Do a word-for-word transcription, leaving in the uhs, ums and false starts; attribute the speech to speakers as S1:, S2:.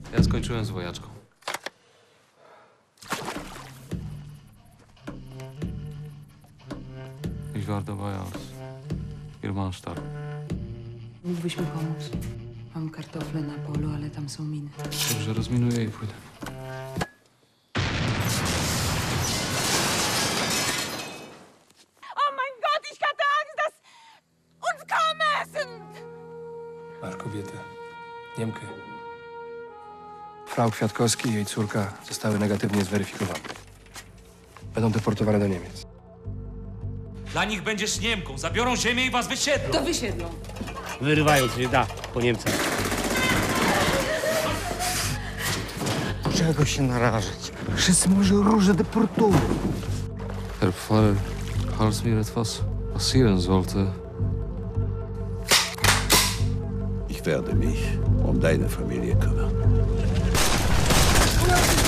S1: Ja skończyłem z wojaczką. Ich war dabei aus Irmanstadt.
S2: Mógłbyś mi pomóc. Mam kartofle na polu, ale tam są miny.
S1: Dobrze, rozminuję i pójdę.
S3: Oh mein Gott, ich hatte Angst, dass uns kommen sind!
S4: Masz kobietę. Niemkę. Frau Kwiatkowski i jej córka zostały negatywnie zweryfikowane. Będą deportowane do Niemiec.
S5: Dla nich będziesz Niemką. Zabiorą ziemię i was wysiedlą.
S2: To wysiedlą.
S6: Wyrywając je da po Niemcach.
S7: Czego się narażać? Wszyscy może róże deportują.
S1: Herr Pfarrer, falls mir etwas passieren sollte,
S8: Ich werde mich um deine Familie kümmern.